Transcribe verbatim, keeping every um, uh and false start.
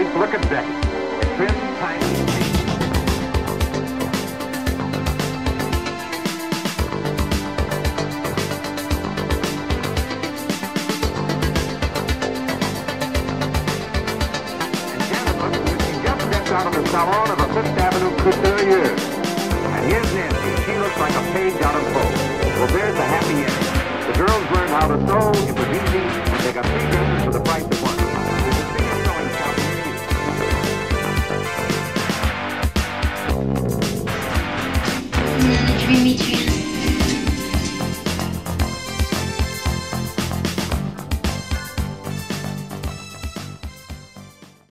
place, look at Becky. A trim, tiny, pink. And gentlemen, she just stepped out of the salon of a Fifth Avenue couturier. And here's Nancy. She looks like a page out of Vogue. Well, there's the happy ending. The girls learned how to sew, it was easy, and they got three dresses for the price